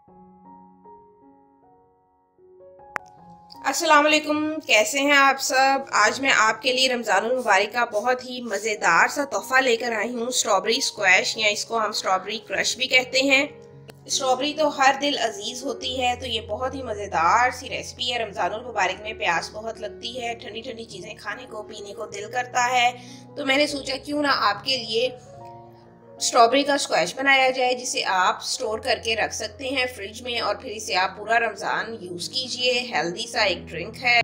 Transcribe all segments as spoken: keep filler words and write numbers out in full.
अस्सलाम वालेकुम, कैसे हैं आप सब। आज मैं आपके लिए रमज़ानुल मुबारक का बहुत ही मज़ेदार सा तोहफ़ा लेकर आई हूँ। स्ट्रॉबेरी स्क्वैश या इसको हम स्ट्रॉबेरी क्रश भी कहते हैं। स्ट्रॉबेरी तो हर दिल अजीज़ होती है, तो ये बहुत ही मज़ेदार सी रेसिपी है। रमज़ानुल मुबारक में प्यास बहुत लगती है, ठंडी ठंडी चीज़ें खाने को पीने को दिल करता है, तो मैंने सोचा क्यों ना आपके लिए स्ट्रॉबेरी का स्क्वैश बनाया जाए, जिसे आप स्टोर करके रख सकते हैं फ्रिज में और फिर इसे आप पूरा रमज़ान यूज़ कीजिए। हेल्दी सा एक ड्रिंक है।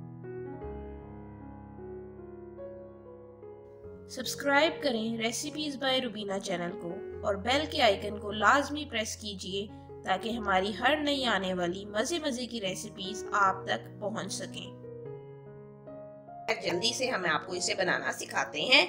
सब्सक्राइब करें रेसिपीज बाय रुबीना चैनल को और बेल के आइकन को लाजमी प्रेस कीजिए ताकि हमारी हर नई आने वाली मज़े मज़े की रेसिपीज आप तक पहुंच सकें। जल्दी से हम आपको इसे बनाना सिखाते हैं।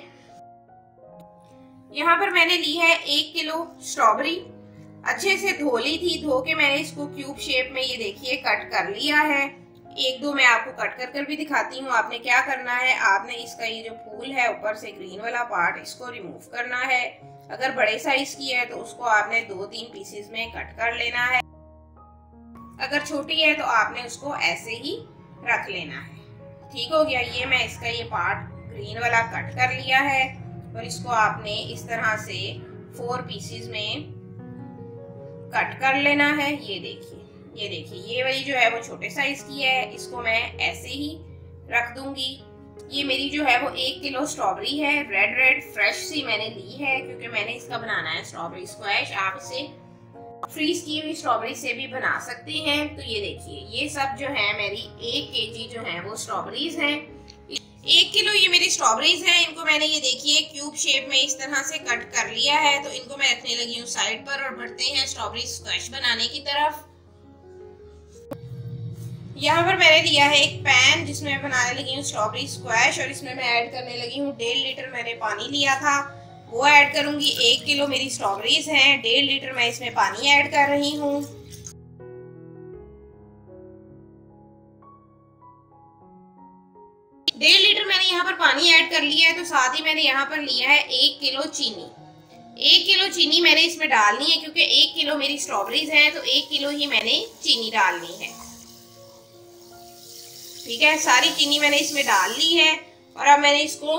यहाँ पर मैंने ली है एक किलो स्ट्रॉबेरी। अच्छे से धो ली थी, धो के मैंने इसको क्यूब शेप में ये देखिए कट कर लिया है। एक दो मैं आपको कट कर कर भी दिखाती हूँ। आपने क्या करना है, आपने इसका ये जो फूल है ऊपर से ग्रीन वाला पार्ट, इसको रिमूव करना है। अगर बड़े साइज की है तो उसको आपने दो तीन पीसेस में कट कर लेना है। अगर छोटी है तो आपने उसको ऐसे ही रख लेना है। ठीक हो गया। ये मैं इसका ये पार्ट ग्रीन वाला कट कर लिया है और इसको आपने इस तरह से फोर पीसेस में कट कर लेना है। ये देखिए, ये देखिए, ये वाली जो है वो छोटे साइज की है, इसको मैं ऐसे ही रख दूंगी। ये मेरी जो है वो एक किलो स्ट्रॉबेरी है, रेड रेड फ्रेश सी मैंने ली है क्योंकि मैंने इसका बनाना है स्ट्रॉबेरी स्क्वैश। आप इसे फ्रीज की हुई स्ट्रॉबेरी से भी बना सकते हैं। तो ये देखिए, ये सब जो है मेरी एक केजी जो है वो स्ट्रॉबेरीज हैं। एक किलो ये मेरी स्ट्रॉबेरीज हैं। इनको मैंने ये देखिए क्यूब शेप में इस तरह से कट कर लिया है, तो इनको मैं रखने लगी हूँ साइड पर और बढ़ते हैं स्ट्रॉबेरी स्क्वैश बनाने की तरफ। यहाँ पर मैंने लिया है एक पैन जिसमें मैं बनाने लगी हूँ स्ट्रॉबेरी स्क्वैश और इसमें मैं ऐड करने लगी हूँ डेढ़ लीटर मैंने पानी लिया था, वो ऐड करूंगी। एक किलो मेरी स्ट्रॉबेरीज हैं, डेढ़ लीटर मैं इसमें पानी ऐड कर रही हूँ। डेढ़ लीटर मैंने यहाँ पर पानी ऐड कर लिया है, तो साथ ही मैंने यहाँ पर लिया है एक किलो चीनी। एक किलो चीनी मैंने इसमें डालनी है क्योंकि एक किलो मेरी स्ट्रॉबेरीज हैं, तो एक किलो ही मैंने चीनी डालनी है। ठीक है, सारी चीनी मैंने इसमें डाल ली है और अब मैंने इसको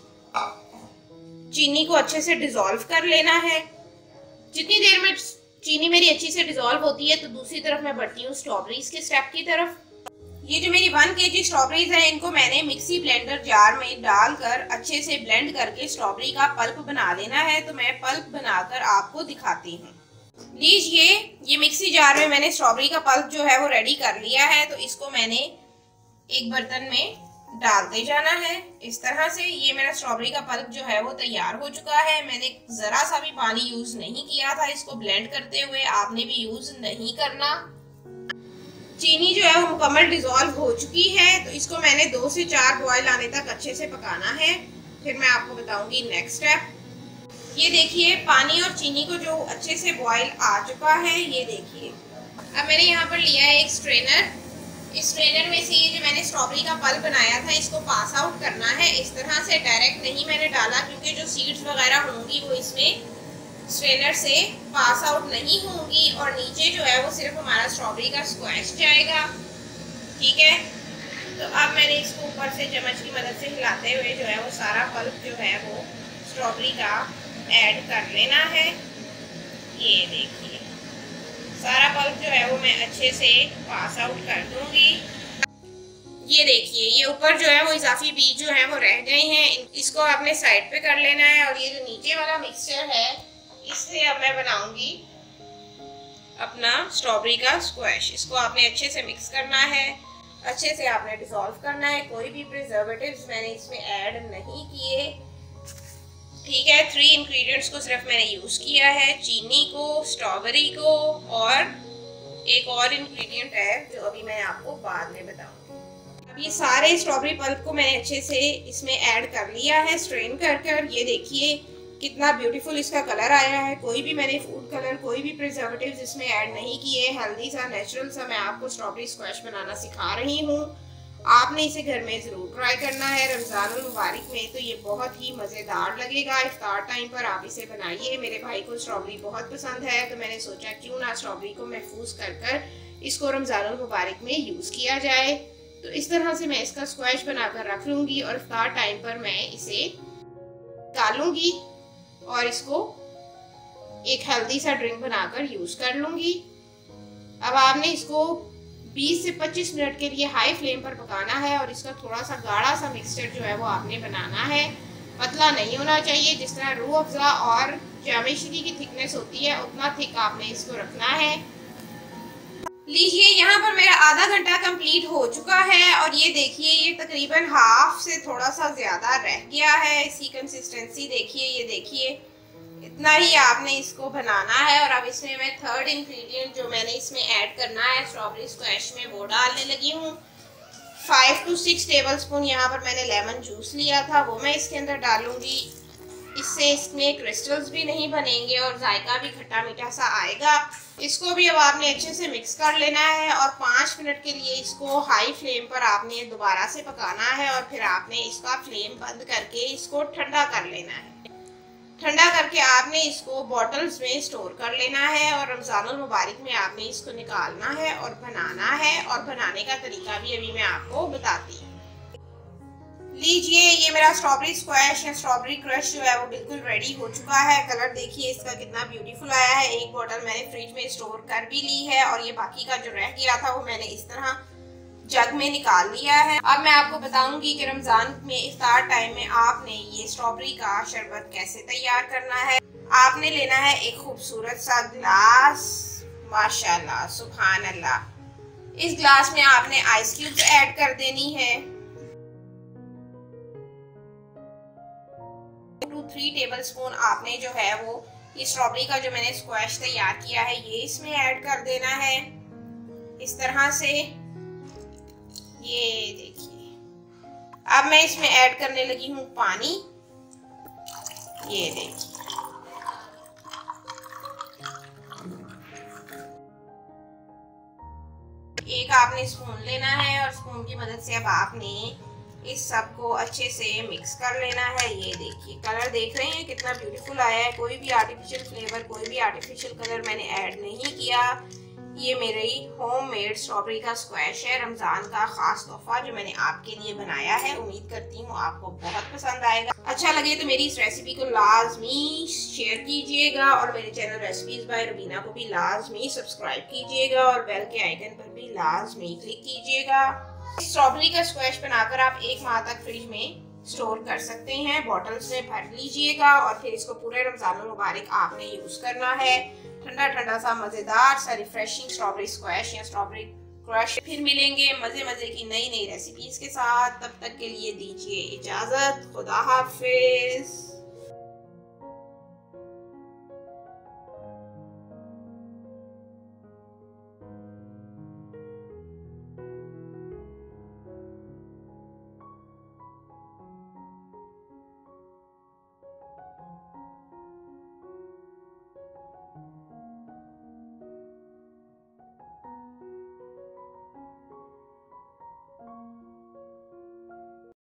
चीनी को अच्छे से डिसॉल्व कर लेना है। जितनी देर में चीनी मेरी अच्छी से डिसॉल्व होती है तो दूसरी तरफ मैं बढ़ती हूँ स्ट्रॉबेरीज के स्टेप की तरफ। ये जो मेरी वन केजी स्ट्रॉबेरीज है, इनको मैंने मिक्सी ब्लेंडर जार में डालकर अच्छे से ब्लेंड करके स्ट्रॉबेरी का पल्प बना लेना है। तो मैं पल्प बनाकर आपको दिखाती हूँ। लीजिए, ये मिक्सी जार में मैंने स्ट्रॉबेरी का पल्प जो है वो रेडी कर लिया है, तो इसको मैंने एक बर्तन में डालते जाना है इस तरह से। ये मेरा स्ट्रॉबेरी का पल्प जो है वो तैयार हो चुका है। मैंने जरा सा भी पानी यूज नहीं किया था इसको ब्लेंड करते हुए, आपने भी यूज नहीं करना। चीनी जो है वो मुकम्मल डिसॉल्व हो चुकी है, तो इसको मैंने दो से चार बॉयल आने तक अच्छे से पकाना है, फिर मैं आपको बताऊंगी नेक्स्ट स्टेप। ये देखिए, पानी और चीनी को जो अच्छे से बॉयल आ चुका है, ये देखिए। अब मैंने यहाँ पर लिया है एक स्ट्रेनर। इस स्ट्रेनर में से ये जो मैंने स्ट्रॉबेरी का पल्प बनाया था इसको पास आउट करना है। इस तरह से डायरेक्ट नहीं मैंने डाला क्योंकि जो सीड्स वगैरह होंगी वो इसमें स्ट्रेनर से पास आउट नहीं होंगी और नीचे जो है वो सिर्फ हमारा स्ट्रॉबेरी का स्क्वैश जाएगा। ठीक है, तो अब मैंने इसको ऊपर से चम्मच की मदद से हिलाते हुए जो है वो सारा पल्प जो है वो स्ट्रॉबेरी का ऐड कर लेना है। ये देखिए, सारा पल्प जो है वो मैं अच्छे से पास आउट कर दूंगी। ये देखिए, ये ऊपर जो है वो इजाफी बीज जो है वो रह गए हैं, इसको आपने साइड पे कर लेना है। और ये जो नीचे वाला मिक्सचर है, इससे अब मैं बनाऊंगी अपना स्ट्रॉबेरी का स्क्वैश। इसको आपने अच्छे से मिक्स करना है, अच्छे से आपने डिसॉल्व करना है। कोई भी प्रिजर्वेटिव्स मैंने इसमें ऐड नहीं किए। ठीक है, थ्री इंग्रेडिएंट्स को सिर्फ मैंने यूज किया है, चीनी को, स्ट्रॉबेरी को और एक और इंग्रेडिएंट है जो अभी मैं आपको बाद में बताऊंगी। अब ये सारे स्ट्रॉबेरी पल्प को मैंने अच्छे से इसमें ऐड कर लिया है, स्ट्रेन कर कर। ये देखिए कितना ब्यूटीफुल इसका कलर आया है। कोई भी मैंने फूड कलर, कोई भी प्रिजर्वेटिव्स इसमें ऐड नहीं किए। हेल्दी सा, नेचुरल सा मैं आपको स्ट्रॉबेरी स्क्वैश बनाना सिखा रही हूँ। आपने इसे घर में ज़रूर ट्राई करना है रमज़ान मुबारक में, तो ये बहुत ही मज़ेदार लगेगा। इफ्तार टाइम पर आप इसे बनाइए। मेरे भाई को स्ट्रॉबेरी बहुत पसंद है, तो मैंने सोचा क्यों ना स्ट्रॉबेरी को महफूज कर कर इसको रमज़ान मुबारक में यूज़ किया जाए। तो इस तरह से मैं इसका स्क्वैश बनाकर रख लूँगी और इफ्तार टाइम पर मैं इसे डालूँगी और इसको एक हेल्दी सा ड्रिंक बनाकर यूज़ कर लूँगी। अब आपने इसको बीस से पच्चीस मिनट के लिए हाई फ्लेम पर पकाना है और इसका थोड़ा सा गाढ़ा सा मिक्सचर जो है वो आपने बनाना है। पतला नहीं होना चाहिए। जिस तरह रूह अफ़ज़ा और जामेश्री की थिकनेस होती है उतना थिक आपने इसको रखना है। लीजिए, यहाँ पर मेरा आधा घंटा कंप्लीट हो चुका है और ये देखिए ये तकरीबन हाफ से थोड़ा सा ज़्यादा रह गया है। इसकी कंसिस्टेंसी देखिए, ये देखिए इतना ही आपने इसको बनाना है। और अब इसमें मैं थर्ड इंग्रेडिएंट जो मैंने इसमें ऐड करना है स्ट्रॉबेरी स्क्वैश में, वो डालने लगी हूँ। Five two six tablespoon यहाँ पर मैंने लेमन जूस लिया था, वो मैं इसके अंदर डालूंगी। इससे इसमें क्रिस्टल्स भी नहीं बनेंगे और जायका भी खट्टा मीठा सा आएगा। इसको भी अब आपने अच्छे से मिक्स कर लेना है और पाँच मिनट के लिए इसको हाई फ्लेम पर आपने दोबारा से पकाना है और फिर आपने इसका फ्लेम बंद करके इसको ठंडा कर लेना है। ठंडा करके आपने इसको बॉटल्स में स्टोर कर लेना है और रमज़ानुल मुबारक में आपने इसको निकालना है और बनाना है। और बनाने का तरीका भी अभी मैं आपको बताती हूँ। लीजिए, ये मेरा स्ट्रॉबेरी स्क्वैश या स्ट्रॉबेरी क्रश जो है वो बिल्कुल रेडी हो चुका है। कलर देखिए इसका कितना ब्यूटीफुल आया है। एक बॉटल मैंने फ्रिज में स्टोर कर भी ली है और ये बाकी का जो रह गया था वो मैंने इस तरह जग में निकाल लिया है। अब मैं आपको बताऊंगी कि रमजान में इफ्तार टाइम में आपने ये स्ट्रॉबेरी का शरबत कैसे तैयार करना है। आपने लेना है एक खूबसूरत सा ग्लास, माशाल्लाह सुभान अल्लाह। इस ग्लास में आपने आइस क्यूब्स ऐड कर देनी है। टू थ्री टेबल स्पून आपने जो है वो ये स्ट्रॉबेरी का जो मैंने स्क्वैश तैयार किया है ये इसमें ऐड कर देना है इस तरह से। ये देखिए, अब मैं इसमें ऐड करने लगी हूँ पानी। ये देखिए, एक आपने स्पून लेना है और स्पून की मदद से अब आपने इस सब को अच्छे से मिक्स कर लेना है। ये देखिए, कलर देख रहे हैं कितना ब्यूटीफुल आया है। कोई भी आर्टिफिशियल फ्लेवर, कोई भी आर्टिफिशियल कलर मैंने ऐड नहीं किया। ये मेरी होममेड स्ट्रॉबेरी का स्क्वैश है, रमज़ान का खास तोहफा जो मैंने आपके लिए बनाया है। उम्मीद करती हूँ आपको बहुत पसंद आएगा। अच्छा लगे तो मेरी इस रेसिपी को लाजमी शेयर कीजिएगा और मेरे चैनल रेसिपीज बाय रुबीना को भी लाजमी सब्सक्राइब कीजिएगा और बेल के आइकन पर भी लाजमी क्लिक कीजिएगा। स्ट्रॉबेरी का स्क्वैश बनाकर आप एक माह तक फ्रिज में स्टोर कर सकते हैं। बॉटल्स में भर लीजिएगा और फिर इसको पूरे रमज़ान मुबारक आपने यूज करना है। ठंडा ठंडा सा मजेदार सा रिफ्रेशिंग स्ट्रॉबेरी स्क्वैश या स्ट्रॉबेरी क्रश। फिर मिलेंगे मजे मजे की नई नई रेसिपीज के साथ। तब तक के लिए दीजिए इजाजत। खुदा हाफिज।